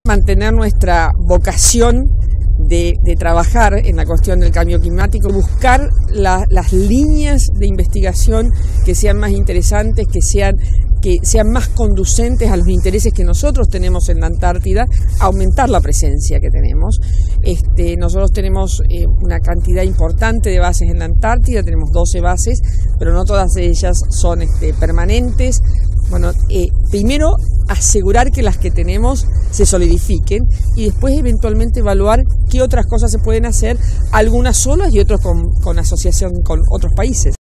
Mantener nuestra vocación de trabajar en la cuestión del cambio climático, buscar las líneas de investigación que sean más interesantes, que sean más conducentes a los intereses que nosotros tenemos en la Antártida, aumentar la presencia que tenemos. Nosotros tenemos una cantidad importante de bases en la Antártida, tenemos 12 bases, pero no todas ellas son permanentes. Bueno, primero asegurar que las que tenemos se solidifiquen y después eventualmente evaluar qué otras cosas se pueden hacer, algunas solas y otras con asociación con otros países.